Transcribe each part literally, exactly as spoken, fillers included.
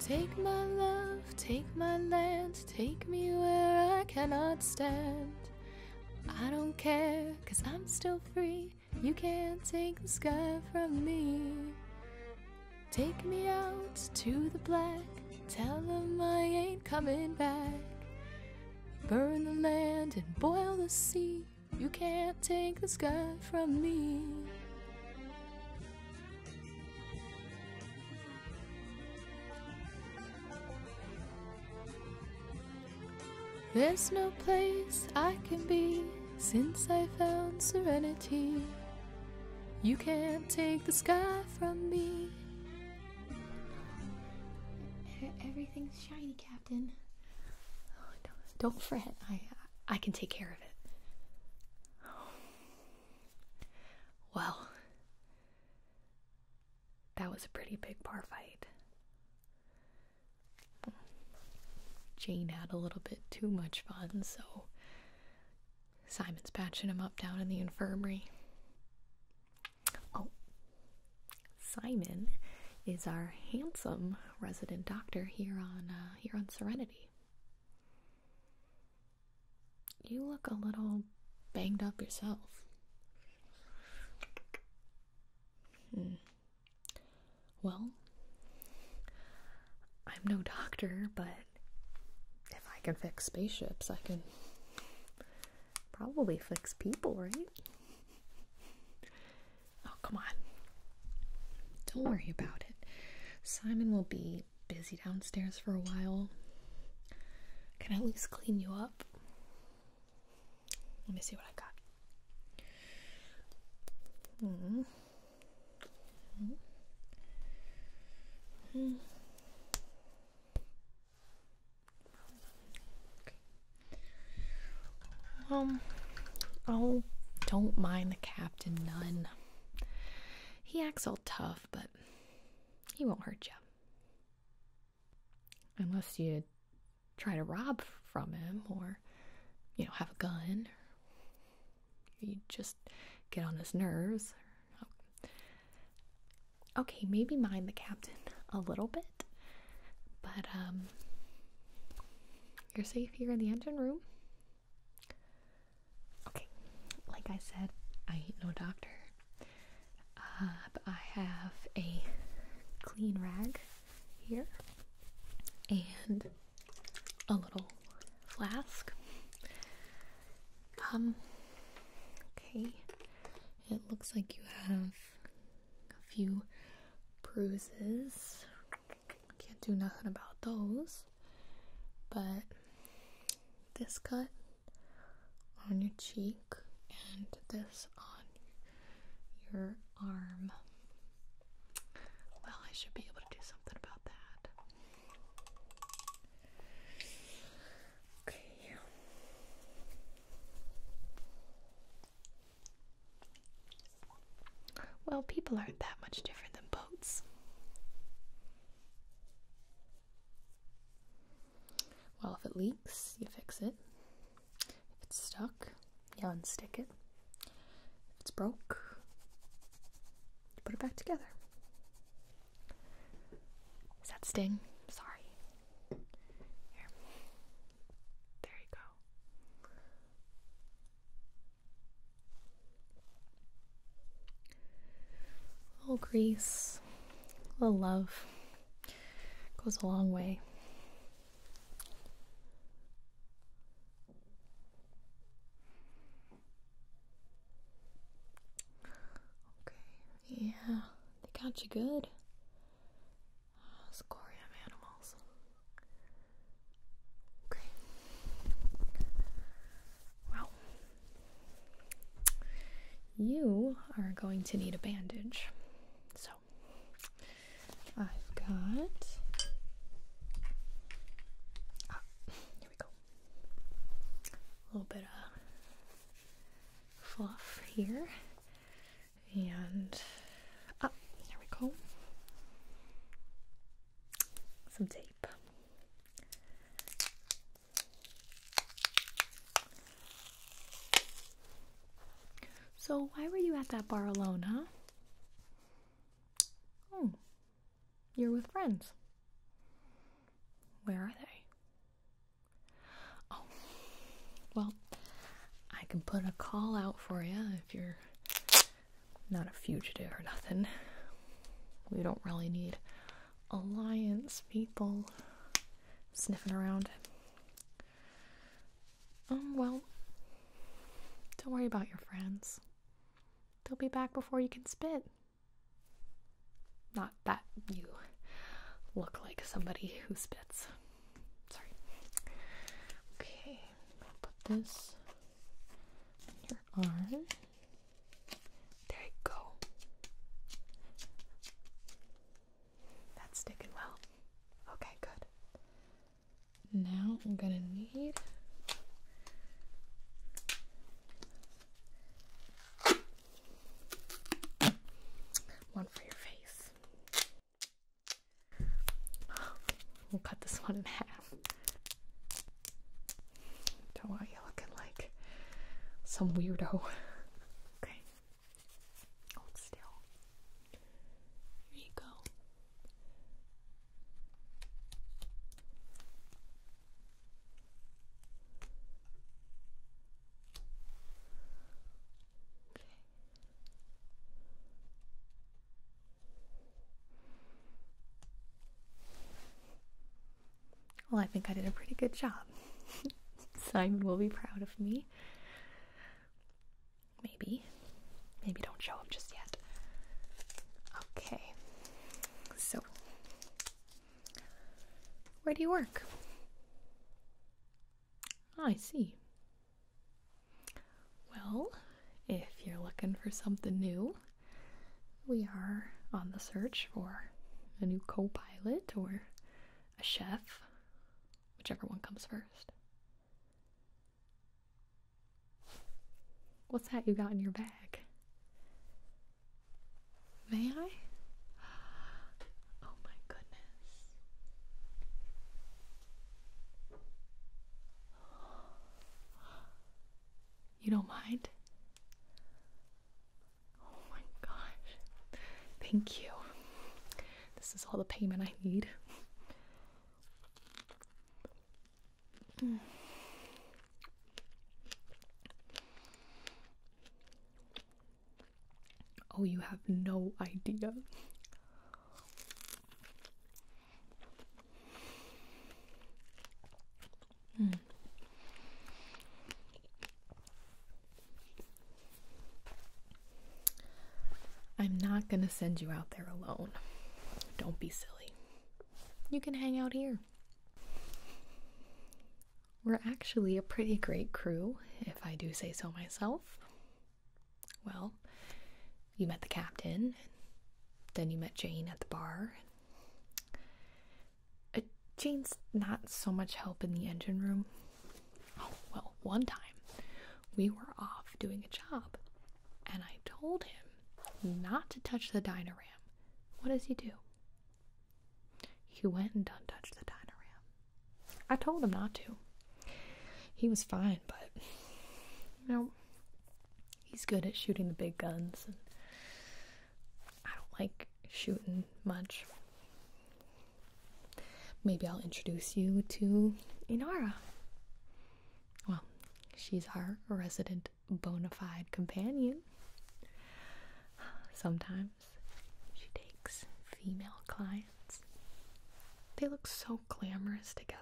Take my love, take my land, take me where I cannot stand. I don't care, cause I'm still free. You can't take the sky from me. Take me out to the black, tell them I ain't coming back. Burn the land and boil the sea. You can't take the sky from me. There's no place I can be since I found serenity. You can't take the sky from me. Everything's shiny, Captain. Oh, don't, don't fret. I I can take care of it. Well, that was a pretty big bar fight. Jane had a little bit too much fun, so Simon's patching him up down in the infirmary. Oh, Simon is our handsome resident doctor here on uh, here on Serenity. You look a little banged up yourself. Hmm. Well, I'm no doctor, but if I can fix spaceships, I can probably fix people, right? Oh, come on. Don't worry about it. Simon will be busy downstairs for a while. Can I at least clean you up? Let me see what I got. Hmm. Hmm. Hmm. Um, oh, don't mind the captain none. He acts all tough, but he won't hurt you. Unless you try to rob from him or, you know, have a gun. You just get on his nerves. Okay, maybe mind the captain a little bit, but, um, you're safe here in the engine room. Okay, like I said, I ain't no doctor, uh, but I have a clean rag here and a little flask. Um, okay, it looks like you have a few bruises. Can't do nothing about those, but this cut on your cheek and this on your arm, well, I should be able to do something about that. Okay. Well, people aren't that much different than boats. Well, if it leaks, you fix it. If it's stuck, you unstick it. If it's broke, you put it back together. Does that sting? Sorry. Here. There you go. A little grease, a little love goes a long way. Yeah, they got you good. Oh, Scorium animals. Okay. Well, you are going to need a bandage. So, I've got. Ah, here we go. A little bit of fluff here. And up, oh, there we go. Some tape. So, why were you at that bar alone, huh? Oh, you're with friends. Where are they? Oh, well, I can put a call out for you if you're not a fugitive or nothing. We don't really need alliance people sniffing around. Um, well, don't worry about your friends. They'll be back before you can spit. Not that you look like somebody who spits. Sorry. Okay, put this on your arm. There you go. That's sticking well. Okay, good. Now I'm gonna need one for your face. We'll cut this one in half. Don't want you looking like some weirdo. Okay. Hold still. Here you go. Well, I think I did a pretty good job. Simon will be proud of me. Maybe. Maybe don't show him just yet. Okay. So, where do you work? Oh, I see. Well, if you're looking for something new, we are on the search for a new co-pilot or a chef. Whichever one comes first. What's that you got in your bag? May I? Oh my goodness. You don't mind? Oh my gosh. Thank you. This is all the payment I need. Mm. Oh, you have no idea. Mm. I'm not gonna send you out there alone. Don't be silly. You can hang out here. We're actually a pretty great crew, if I do say so myself. Well, you met the captain, then you met Jane at the bar. Uh, Jane's not so much help in the engine room. Oh, well, one time we were off doing a job, and I told him not to touch the dynaram. What does he do? He went and untouched the dynaram. I told him not to. He was fine, but, you know, he's good at shooting the big guns, and I don't like shooting much. Maybe I'll introduce you to Inara. Well, she's our resident bona fide companion. Sometimes she takes female clients. They look so glamorous together.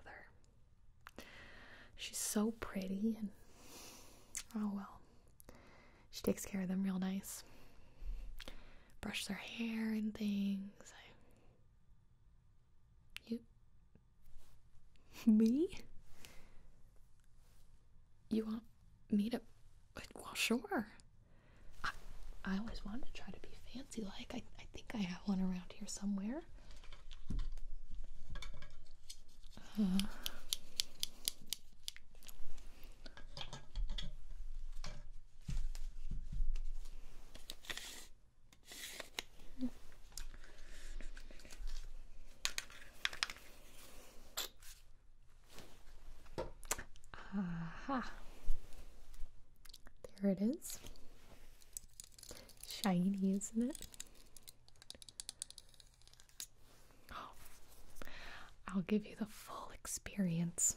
She's so pretty, and oh well, she takes care of them real nice. Brushes their hair and things. I... You? Me? You want me to? Well, sure. I, I always wanted to try to be fancy-like. I, I think I have one around here somewhere. Uh... Aha. There it is. Shiny, isn't it? Oh, I'll give you the full experience.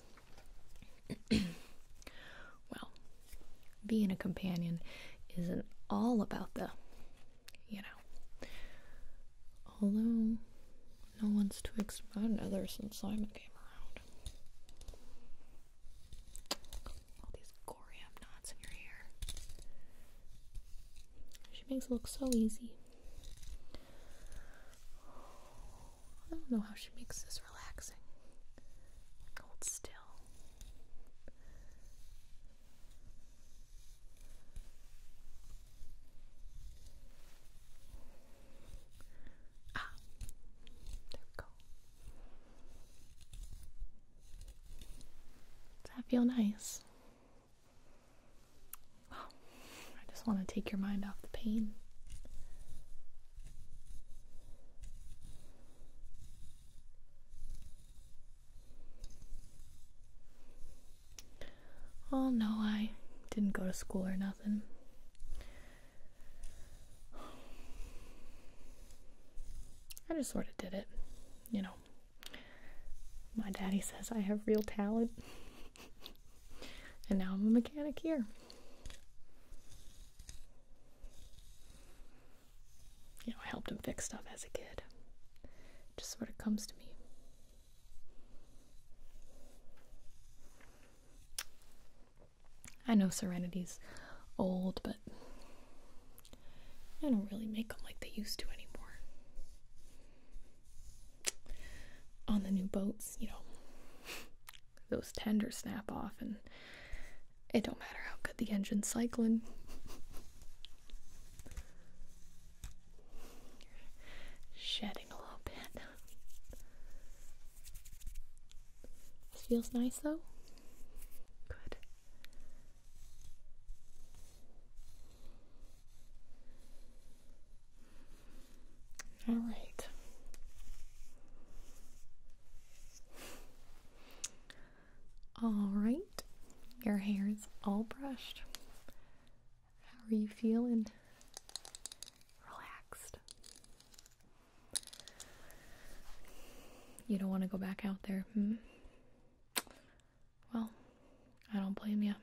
Well, being a companion isn't all about the, you know. Although, no one's twixt my another since Simon came around. All these corium knots in your hair. She makes it look so easy. I don't know how she makes this relaxing. Hold still. Ah, there we go. Does that feel nice? Well, I just want to take your mind off the pain. Oh no, I didn't go to school or nothing. I just sort of did it, you know. My daddy says I have real talent, and now I'm a mechanic here. You know, I helped him fix stuff as a kid. It just sort of comes to me. I know Serenity's old, but I don't really make them like they used to anymore. On the new boats, you know, those tenders snap off, and it don't matter how good the engine's cycling. Shedding a little bit. This feels nice though. Good. All right. All right. Your hair is all brushed. How are you feeling? Relaxed. You don't want to go back out there, hmm? Well, I don't blame you.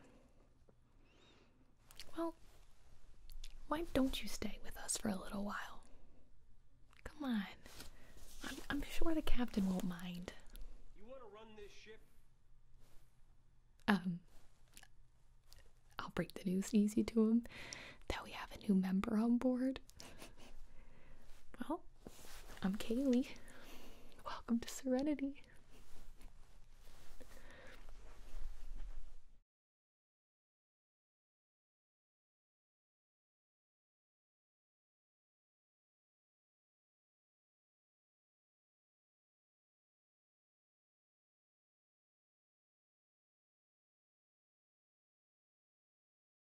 Well, why don't you stay with us for a little while? Come on. I'm, I'm sure the captain won't mind. You want to run this ship? Um, I'll break the news easy to him that we have a new member on board. Well, I'm Kaylee. Welcome to Serenity.